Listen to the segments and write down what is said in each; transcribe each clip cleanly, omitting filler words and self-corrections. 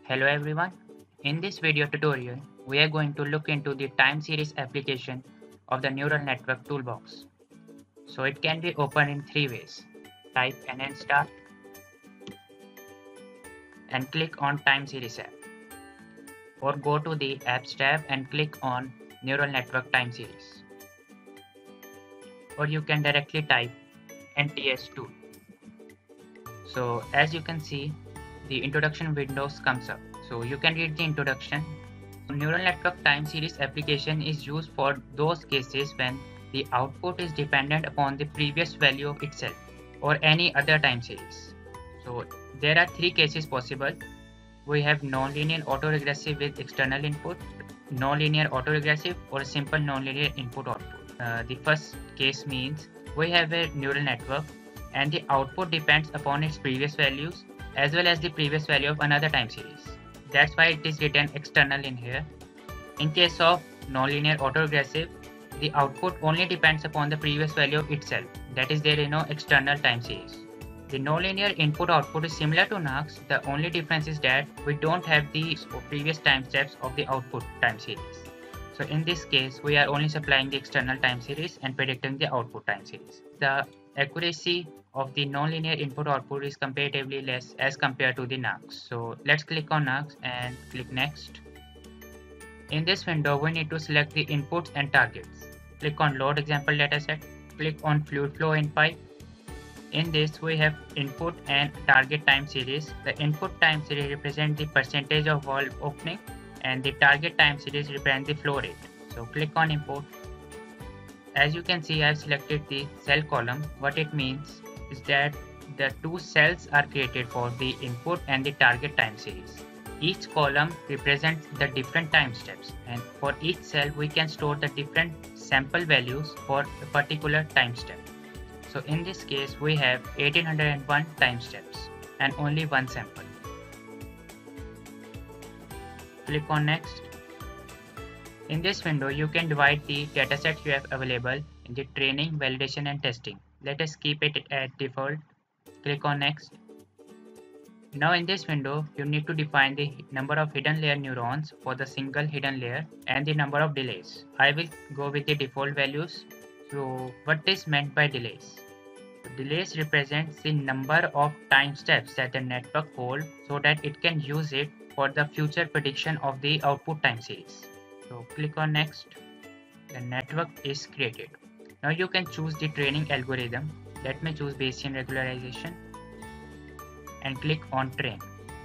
Hello everyone. In this video tutorial, we are going to look into the time series application of the neural network toolbox. So it can be opened in three ways. Type NN start and click on time series app, or go to the apps tab and click on neural network time series, or you can directly type NTS tool. So as you can see, the introduction windows comes up. So you can read the introduction. Neural network time series application is used for those cases when the output is dependent upon the previous value of itself or any other time series. So there are three cases possible. We have nonlinear autoregressive with external input, nonlinear autoregressive, or simple nonlinear input-output. The first case means we have a neural network and the output depends upon its previous values as well as the previous value of another time series. That's why it is written external in here. In case of nonlinear autoregressive, the output only depends upon the previous value of itself. That is, there is no external time series. The nonlinear input-output is similar to NUX. The only difference is that we don't have the previous time steps of the output time series. So in this case, we are only supplying the external time series and predicting the output time series. The accuracy of the nonlinear input-output is comparatively less as compared to the NUX. So let's click on NUX and click Next. In this window, we need to select the inputs and targets. Click on Load Example Dataset. Click on Fluid Flow in Pipe. In this, we have input and target time series. The input time series represents the percentage of valve opening, and the target time series represents the flow rate. So click on Import. As you can see, I have selected the cell column. What it means is that the two cells are created for the input and the target time series. Each column represents the different time steps, and for each cell we can store the different sample values for a particular time step. So in this case, we have 1801 time steps and only one sample. Click on Next. In this window, you can divide the dataset you have available in the training, validation and testing. Let us keep it at default. Click on Next. Now in this window, you need to define the number of hidden layer neurons for the single hidden layer and the number of delays. I will go with the default values. So what is meant by delays? Delays represents the number of time steps that the network holds so that it can use it for the future prediction of the output time series. So click on Next. The network is created. Now you can choose the training algorithm. Let me choose Bayesian regularization and click on Train.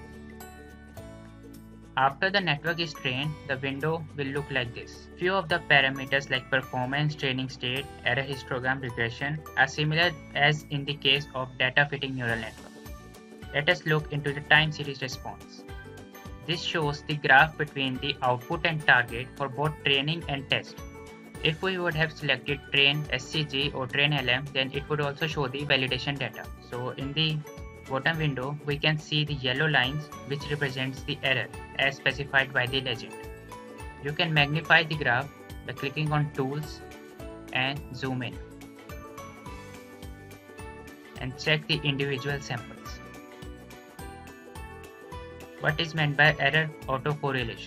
After the network is trained, the window will look like this. Few of the parameters like performance, training state, error histogram, regression are similar as in the case of data fitting neural network. Let us look into the time series response. This shows the graph between the output and target for both training and test. If we would have selected train SCG or train LM, then it would also show the validation data. So in the bottom window, we can see the yellow lines which represents the error as specified by the legend. You can magnify the graph by clicking on Tools and Zoom in and check the individual samples. What is meant by error autocorrelation?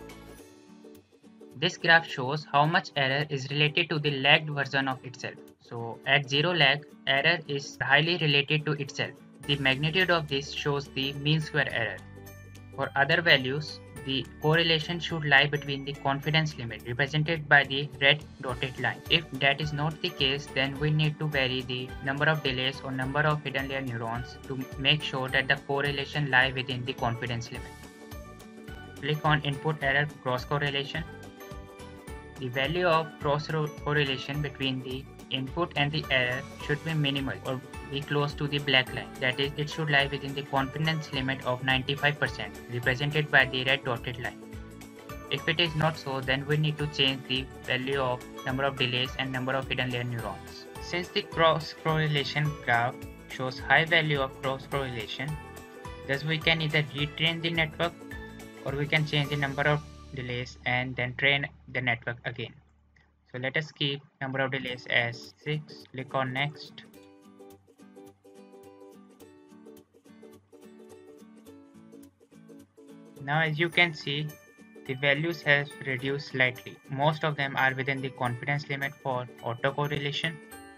This graph shows how much error is related to the lagged version of itself. So at zero lag, error is highly related to itself. The magnitude of this shows the mean square error. For other values, the correlation should lie between the confidence limit represented by the red dotted line. If that is not the case, then we need to vary the number of delays or number of hidden layer neurons to make sure that the correlation lie within the confidence limit. Click on Input Error Cross Correlation. The value of cross correlation between the input and the error should be minimal or be close to the black line. That is, it should lie within the confidence limit of 95% represented by the red dotted line. If it is not so, then we need to change the value of number of delays and number of hidden layer neurons. Since the cross correlation graph shows high value of cross correlation, thus we can either retrain the network or we can change the number of delays and then train the network again. So let us keep number of delays as 6. Click on Next. Now as you can see, the values have reduced slightly. Most of them are within the confidence limit for autocorrelation.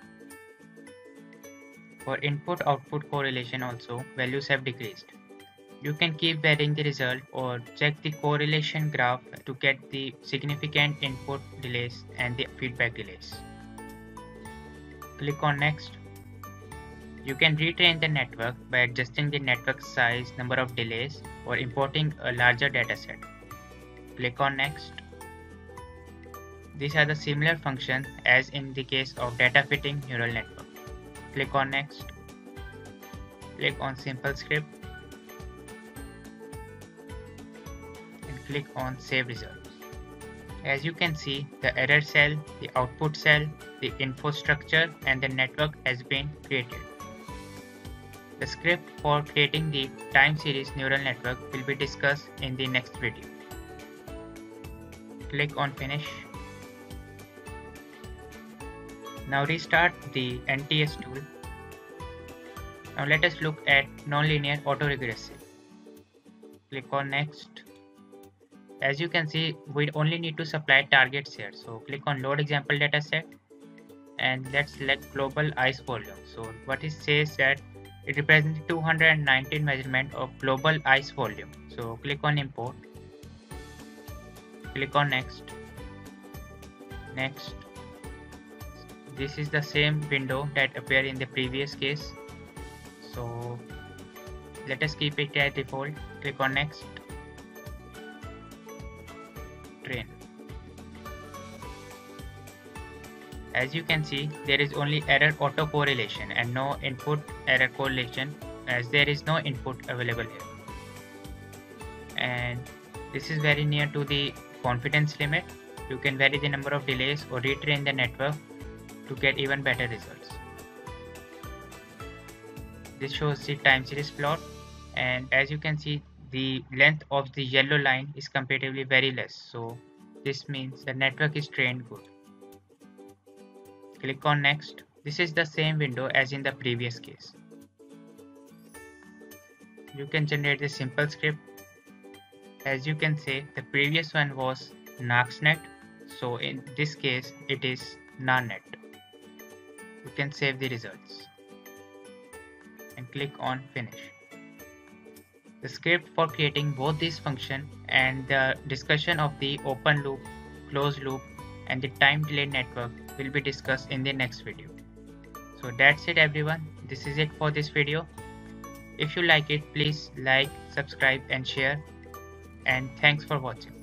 For input-output correlation also, values have decreased. You can keep varying the result or check the correlation graph to get the significant input delays and the feedback delays. Click on Next. You can retrain the network by adjusting the network size, number of delays, or importing a larger dataset. Click on Next. These are the similar functions as in the case of data fitting neural network. Click on Next. Click on Simple Script and click on Save Results. As you can see, the error cell, the output cell, the info structure, and the network has been created. The script for creating the time series neural network will be discussed in the next video. Click on Finish. Now restart the NTS tool. Now let us look at Nonlinear Autoregressive. Click on Next. As you can see, we only need to supply targets here. So click on Load Example Dataset and let's select Global Ice Volume. So what it says that it represents 219 measurement of global ice volume. So click on Import. Click on Next. Next. This is the same window that appeared in the previous case. So let us keep it as default. Click on Next. Train. As you can see, there is only error autocorrelation and no input error correlation, as there is no input available here. And this is very near to the confidence limit. You can vary the number of delays or retrain the network to get even better results. This shows the time series plot, and as you can see, the length of the yellow line is comparatively very less. So this means the network is trained good. Click on Next. This is the same window as in the previous case. You can generate the simple script. As you can see, the previous one was NAXNet, so in this case it is NaNet. You can save the results and click on Finish. The script for creating both these functions and the discussion of the open loop, closed loop, and the time delay network will be discussed in the next video. So that's it everyone. This is it for this video. If you like it, please like, subscribe and share, and thanks for watching.